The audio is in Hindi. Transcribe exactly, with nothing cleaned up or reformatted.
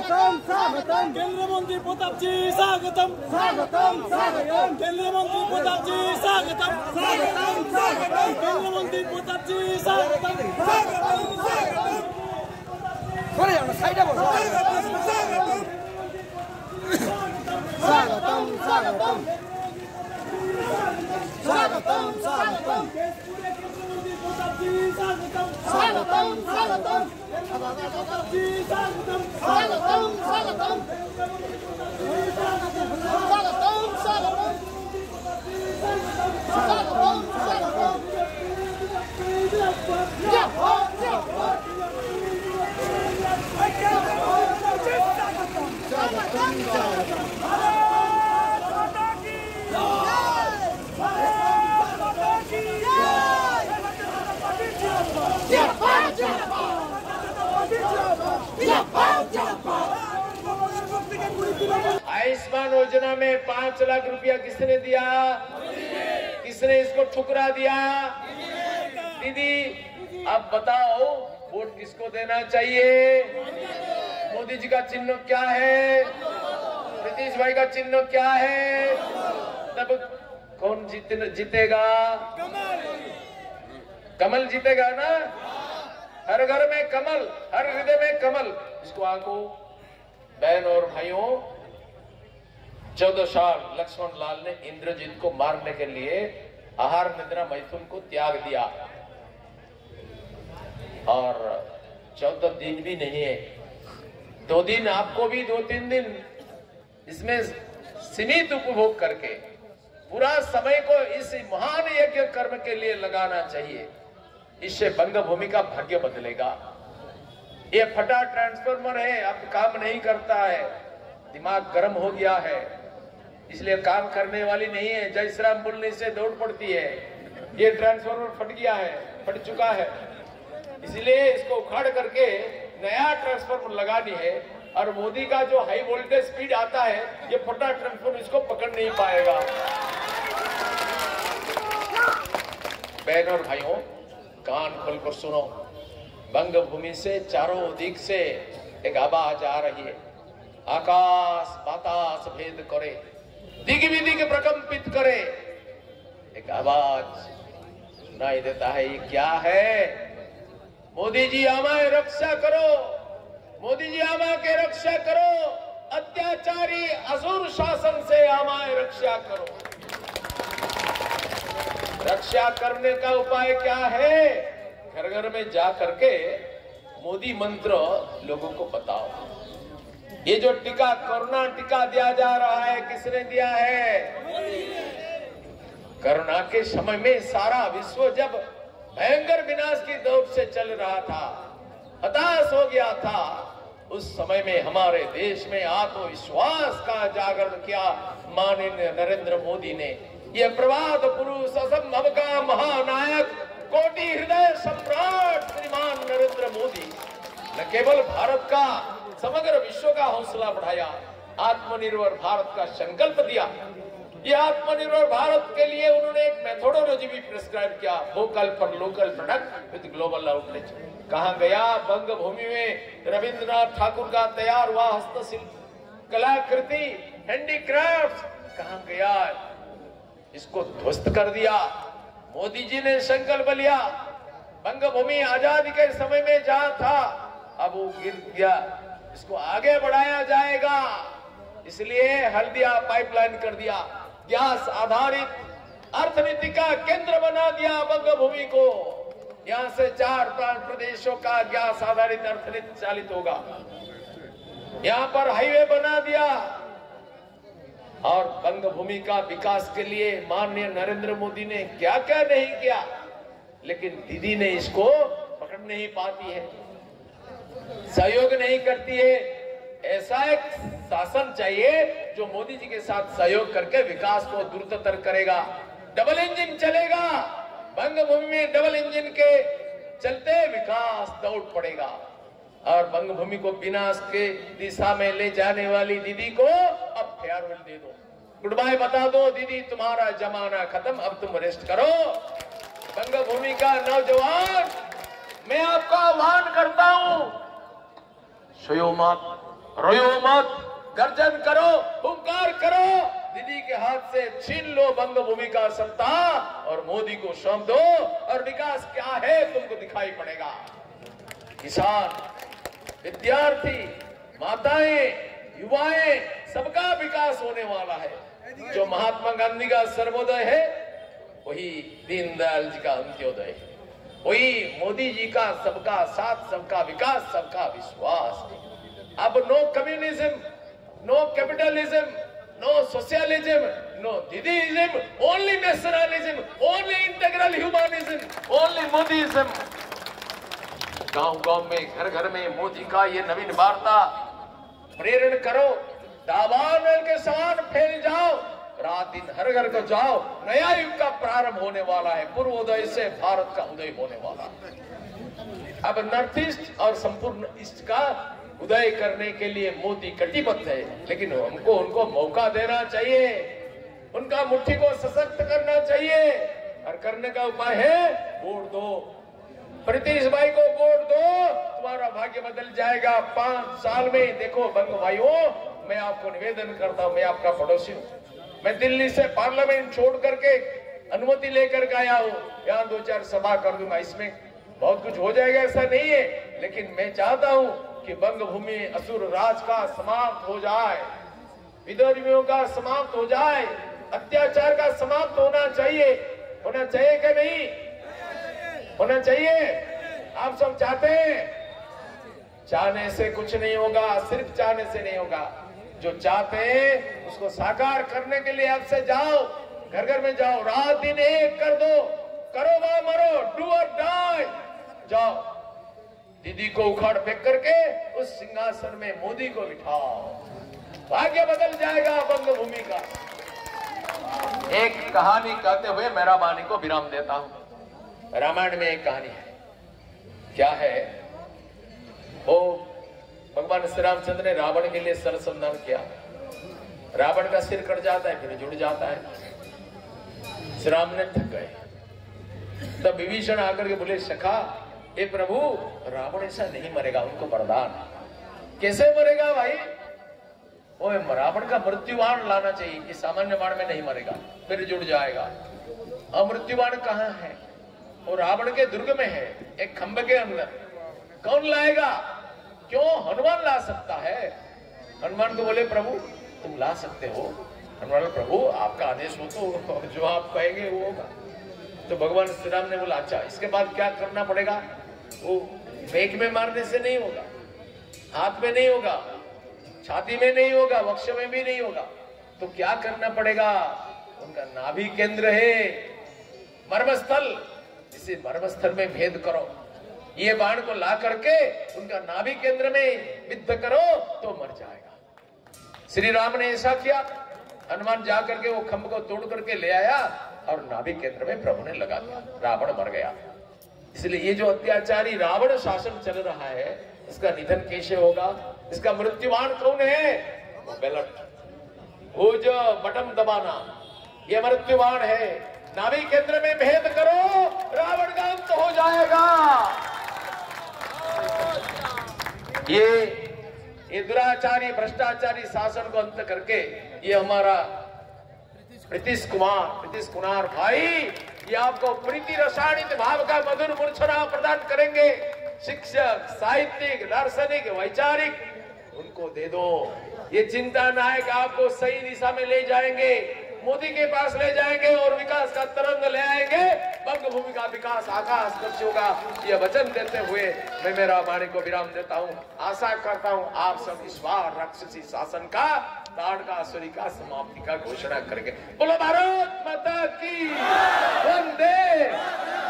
स्वागतम स्वागतम केंद्रीय मंत्री प्रताप जी स्वागतम स्वागतम स्वागतम केंद्रीय मंत्री प्रताप जी स्वागतम स्वागतम स्वागतम केंद्रीय मंत्री प्रताप जी स्वागतम स्वागतम स्वागतम সরে যাও না সাইডে বসো স্বাগতম স্বাগতম স্বাগতম স্বাগতম স্বাগতম স্বাগতম স্বাগতম স্বাগতম স্বাগতম স্বাগতম आयुष्मान योजना में पांच लाख रुपया किसने दिया? किसने इसको ठुकरा दिया? दीदी अब बताओ वोट किसको देना चाहिए? मोदी जी का चिन्ह क्या है? नीतीश भाई का चिन्ह क्या है? तब कौन जीत जीतेगा? कमल जीतेगा ना? हर घर में कमल, हर हृदय में कमल। इसको आंको बहन और भाइयों, चौदह साल लक्ष्मण लाल ने इंद्रजीत को मारने के लिए आहार निद्रा मैथुन को त्याग दिया और चौदह दिन भी नहीं है, दो दिन आपको भी दो तीन दिन इसमें सीमित उपभोग करके पूरा समय को इस महान यज्ञ कर्म के लिए लगाना चाहिए। इससे बंग भूमि का भाग्य बदलेगा। ये फटा ट्रांसफार्मर है, अब काम नहीं करता है, दिमाग गर्म हो गया है, इसलिए काम करने वाली नहीं है। जय श्री राम बोलने से दौड़ पड़ती है। ये ट्रांसफार्मर फट गया है, फट चुका है, इसलिए इसको उखाड़ करके नया ट्रांसफार्मर लगानी है। और मोदी का जो हाई वोल्टेज स्पीड आता है, ये फटा ट्रांसफार्मर इसको पकड़ नहीं पाएगा। बहनों और भाइयों, कान खोलकर सुनो। बंग भूमि से चारों दिक से एक आवाज आ रही है। आकाश बातास भेद करे, दिग विदिग प्रकंपित करे, एक आवाज सुनाई देता है। ये क्या है? मोदी जी हमारी रक्षा करो, मोदी जी हमारी रक्षा करो, अत्याचारी असुर शासन से हमारी रक्षा करो। रक्षा करने का उपाय क्या है? घर घर में जा करके मोदी मंत्र लोगों को बताओ। ये जो टीका, कोरोना टीका दिया जा रहा है, किसने दिया है? कोरोना के समय में सारा विश्व जब भयंकर विनाश की दौड़ से चल रहा था, हताश हो गया था, उस समय में हमारे देश में आत्मविश्वास का जागरण किया माननीय नरेंद्र मोदी ने। ये प्रवाद पुरुष, असंभव का महानायक, कोटि हृदय सम्राट श्रीमान नरेंद्र मोदी न केवल भारत का, समग्र विश्व का हौसला बढ़ाया, आत्मनिर्भर भारत का संकल्प दिया। ये आत्मनिर्भर भारत के लिए उन्होंने एक मेथोडोलॉजी भी प्रिस्क्राइब किया, vocal for local product with global outreach. कहां गया? बंग भूमि में रविंद्रनाथ ठाकुर का तैयार हुआ हस्तशिल्प, कलाकृति, हैंडीक्राफ्ट कहां गया? इसको ध्वस्त कर दिया। मोदी जी ने संकल्प लिया, बंग भूमि आजादी के समय में जहां था अब वो गिर गया, इसको आगे बढ़ाया जाएगा। इसलिए हल्दिया पाइपलाइन कर दिया, गैस आधारित अर्थनीति का केंद्र बना दिया बंग भूमि को। यहाँ से चार पांच प्रदेशों का गैस आधारित अर्थनीति चालित होगा। यहाँ पर हाईवे बना दिया और बंग भूमि का विकास के लिए माननीय नरेंद्र मोदी ने क्या क्या नहीं किया, लेकिन दीदी ने इसको पकड़ नहीं पाती है, सहयोग नहीं करती है। ऐसा एक शासन चाहिए जो मोदी जी के साथ सहयोग करके विकास को द्रुततर करेगा। डबल इंजन चलेगा, बंग भूमि में डबल इंजन के चलते विकास दौड़ पड़ेगा। और बंग भूमि को विनाश के दिशा में ले जाने वाली दीदी को अब फेयरवेल दे दो, गुड बाय बता दो। दीदी तुम्हारा जमाना खत्म, अब तुम रेस्ट करो। बंग भूमि का नौजवान, मैं आपका आह्वान करता हूं, सोयो मत, रोयो मत, गर्जन करो, हुंकार करो, दीदी के हाथ से छीन लो बंग भूमि का सत्ता और मोदी को सौंप दो और विकास क्या है तुमको दिखाई पड़ेगा। किसान, विद्यार्थी, माताएं, युवाएं, सबका विकास होने वाला है। जो महात्मा गांधी का सर्वोदय है वही दीनदयाल जी का अंत्योदय है, वही मोदी जी का सबका साथ, सबका विकास, सबका विश्वास है। अब no communism, no capitalism, no socialism, no Didiism, only nationalism, only integral humanism, only Modiism. गांव गांव में, घर घर में मोदी का ये नवीन वार्ता प्रेरण करो, दावानल के समान फैल जाओ, रात दिन हर घर को जाओ। नया युग का प्रारंभ होने वाला है, पूर्वोदय से भारत का उदय होने वाला है। अब नॉर्थ ईस्ट और संपूर्ण ईस्ट का उदय करने के लिए मोदी कटिबद्ध है, लेकिन हमको उनको मौका देना चाहिए, उनका मुट्ठी को सशक्त करना चाहिए और करने का उपाय है वोट दो। प्रीतिश भाई को वोट दो, तुम्हारा भाग्य बदल जाएगा पांच साल में। देखो बंग भाइयों, मैं आपको निवेदन करता हूं, मैं आपका पड़ोसी हूं, मैं दिल्ली से पार्लियामेंट छोड़ करके अनुमति लेकर के आया हूं, यहाँ दो चार सभा कर दूंगा, इसमें बहुत कुछ हो जाएगा ऐसा नहीं है, लेकिन मैं चाहता हूं कि बंग भूमि असुर राज का समाप्त हो जाए, विद्रोहियों का समाप्त हो जाए, अत्याचार का समाप्त होना चाहिए। होना चाहिए कि नहीं होना चाहिए? आप सब चाहते हैं? चाहने से कुछ नहीं होगा, सिर्फ चाहने से नहीं होगा। जो चाहते हैं उसको साकार करने के लिए आपसे जाओ, घर घर में जाओ, रात दिन एक कर दो, करो वा मरो, डू और डाई। जाओ, दीदी को उखाड़ फेंक करके उस सिंहासन में मोदी को बिठाओ, भाग्य बदल जाएगा बंग भूमि का। एक कहानी कहते हुए मेरा वाणी को विराम देता हूं। रामायण में एक कहानी है। क्या है वो? भगवान श्री रामचंद्र ने रावण के लिए सरसंधान किया, रावण का सिर कट जाता है, फिर जुड़ जाता है। श्री राम ने थक गए, तब विभीषण आकर के बोले, सखा ए प्रभु, रावण ऐसा नहीं मरेगा, उनको वरदान। कैसे मरेगा भाई? वो रावण का मृत्यु बाण लाना चाहिए, कि सामान्य बाण में नहीं मरेगा, फिर जुड़ जाएगा। अमृत्यु बाण कहाँ है? वो रावण के दुर्ग में है, एक खंभ के अंदर। कौन लाएगा? क्यों? हनुमान ला सकता है। हनुमान को बोले, प्रभु तुम ला सकते हो। हनुमान, प्रभु आपका आदेश हो तो जो आप कहेंगे वो होगा। तो भगवान श्री राम ने बोला, अच्छा इसके बाद क्या करना पड़ेगा? वो पेट में मारने से नहीं होगा, हाथ में नहीं होगा, छाती में नहीं होगा, वक्ष में भी नहीं होगा। तो क्या करना पड़ेगा? उनका नाभि केंद्र है मर्मस्थल, इसे मर्मस्थल में भेद करो। ये बाण को ला करके उनका नाभि केंद्र में विद्ध करो तो मर जाएगा। श्री राम ने ऐसा किया। हनुमान जा करके वो खंभ को तोड़ करके ले आया और नाभि केंद्र में प्रभु ने लगा दिया, रावण मर गया। इसलिए ये जो अत्याचारी रावण शासन चल रहा है, इसका निधन कैसे होगा? इसका मृत्युवान कौन है? वो बेलट, वो जो बटन दबाना, ये मृत्युवान है। नाभि केंद्र में भेद करो, रावण का अंत हो जाएगा। ये ये दुराचारी भ्रष्टाचारी शासन को अंत करके ये हमारा प्रीतिश कुमार प्रीतिश कुमार भाई, ये आपको प्रीति रसायनिक भाव का मधुर मूर्छना प्रदान करेंगे। शिक्षक, साहित्यिक, दार्शनिक, वैचारिक उनको दे दो। ये चिंता नायक आपको सही दिशा में ले जाएंगे, मोदी के पास ले जाएंगे और विकास का तरंग ले आएंगे। बंग भूमि का विकास आकाश स्पर्श होगा। ये वचन देते हुए मैं मेरा वाणी को विराम देता हूँ। आशा करता हूँ आप सब इस बार राक्षसी शासन का, ताड़कासुरी का समाप्ति का घोषणा करेंगे। बोलो भारत माता की वंदे।